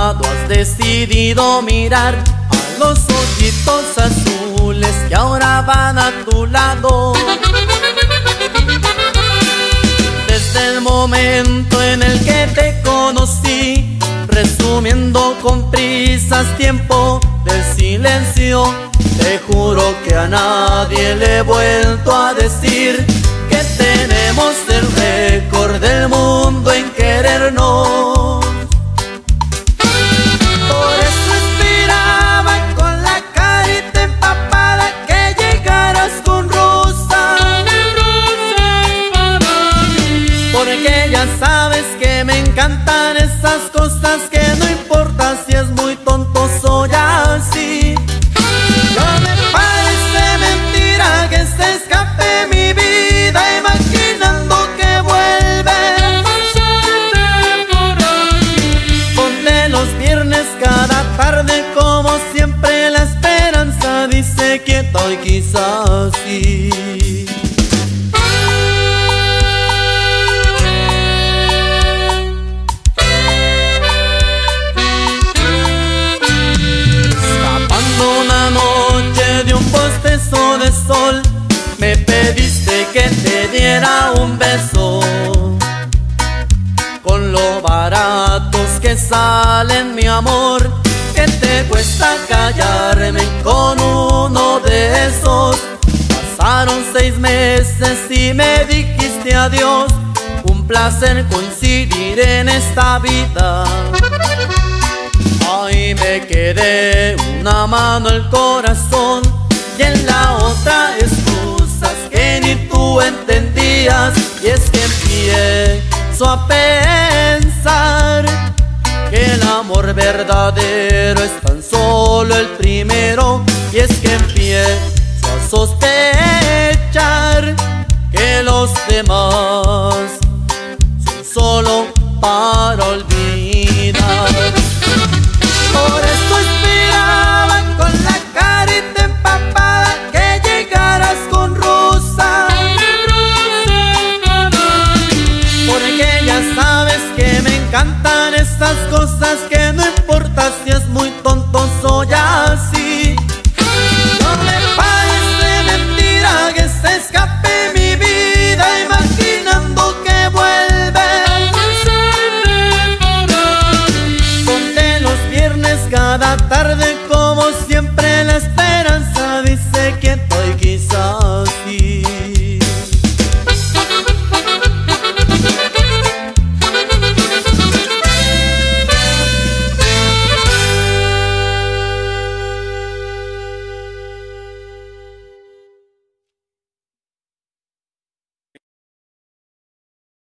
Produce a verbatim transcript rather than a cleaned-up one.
lado has decidido mirar a los ojitos azules que ahora van a tu lado. Desde el momento en el que te conocí, resumiendo con prisas tiempo de silencio, te juro que a nadie le he vuelto a decir que tenemos el récord del mundo en querernos. Por eso esperaba con la carita empapada que llegaras con rosas, porque ya sabes que me encantan esas cosas que no importa si es muy tonto, soy así. No me parece mentira que se escape mi vida imaginando que vuelves. Ponte los viernes cada tarde como siempre, la esperanza dice quieta y quizás sí. De sol, me pediste que te diera un beso. Con lo baratos que salen, mi amor, ¿qué te cuesta callarme con uno de esos? Pasaron seis meses y me dijiste adiós. Un placer coincidir en esta vida. Ahí me quedé, una mano el corazón y en la otra excusas que ni tú entendías. Y es que empiezo a pensar que el amor verdadero es tan solo el primero. Y es que empiezo a sospechar que los demás